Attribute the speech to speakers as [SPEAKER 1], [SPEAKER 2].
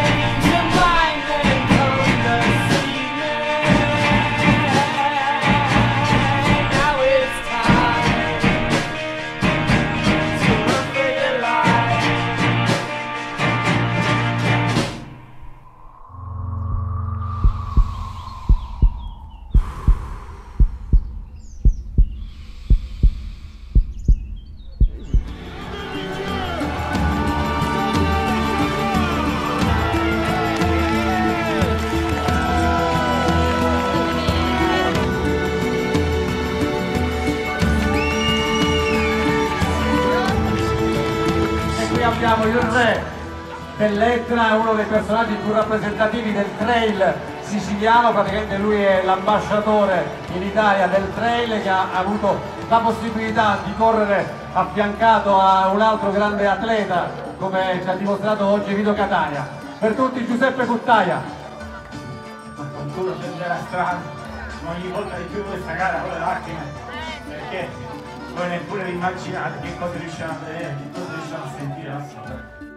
[SPEAKER 1] Abbiamo il re dell'Etna, uno dei personaggi più rappresentativi del trail siciliano, praticamente lui è l'ambasciatore in Italia del trail, che ha avuto la possibilità di correre affiancato a un altro grande atleta, come ci ha dimostrato oggi Vito Catania. Per tutti Giuseppe Cuttaia.
[SPEAKER 2] Ma qualcuno scenderà strano, ogni volta di più questa gara con le lacrime, perché voi neppure vi immaginate che cosa riusciamo a vedere, che cosa riusciamo a sentire.